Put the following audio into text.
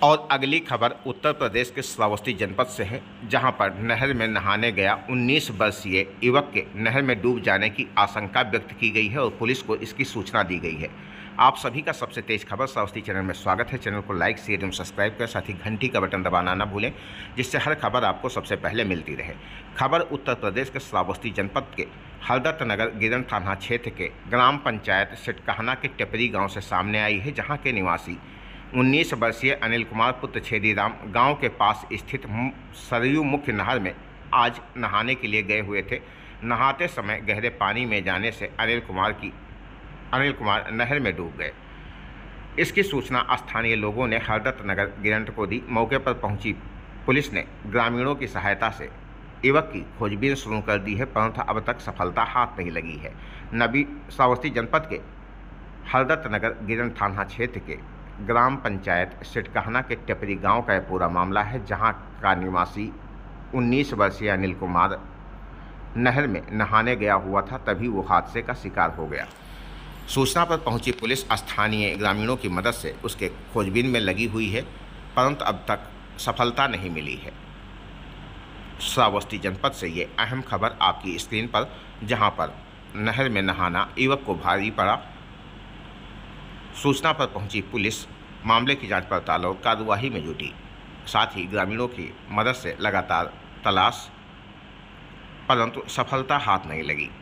और अगली खबर उत्तर प्रदेश के श्रावस्ती जनपद से है, जहां पर नहर में नहाने गया 19 वर्षीय युवक के नहर में डूब जाने की आशंका व्यक्त की गई है और पुलिस को इसकी सूचना दी गई है। आप सभी का सबसे तेज खबर श्रावस्ती चैनल में स्वागत है। चैनल को लाइक, शेयर एवं सब्सक्राइब कर साथ ही घंटी का बटन दबाना न भूलें, जिससे हर खबर आपको सबसे पहले मिलती रहे। खबर उत्तर प्रदेश के श्रावस्ती जनपद के हरदत्त नगर गिरन थाना क्षेत्र के ग्राम पंचायत सिटकाहना के टेपरी गाँव से सामने आई है, जहाँ के निवासी 19 वर्षीय अनिल कुमार पुत्र छेदीराम गांव के पास स्थित सरयू मुख्य नहर में आज नहाने के लिए गए हुए थे। नहाते समय गहरे पानी में जाने से अनिल कुमार नहर में डूब गए। इसकी सूचना स्थानीय लोगों ने हरदत्त नगर गिरंट को दी। मौके पर पहुंची पुलिस ने ग्रामीणों की सहायता से युवक की खोजबीन शुरू कर दी है, परंतु अब तक सफलता हाथ नहीं लगी है। श्रावस्ती जनपद के हरदत्त नगर गिरंट थाना क्षेत्र के ग्राम पंचायत सिटकाहना के टेपरी गांव का यह पूरा मामला है, जहां का निवासी 19 वर्षीय अनिल कुमार नहर में नहाने गया हुआ था, तभी वो हादसे का शिकार हो गया। सूचना पर पहुंची पुलिस स्थानीय ग्रामीणों की मदद से उसके खोजबीन में लगी हुई है, परंतु अब तक सफलता नहीं मिली है। श्रावस्ती जनपद से ये अहम खबर आपकी स्क्रीन पर, जहां पर नहर में नहाना युवक को भारी पड़ा। सूचना पर पहुंची पुलिस मामले की जांच पड़ताल और कार्रवाई में जुटी, साथ ही ग्रामीणों की मदद से लगातार तलाश, परंतु सफलता हाथ नहीं लगी।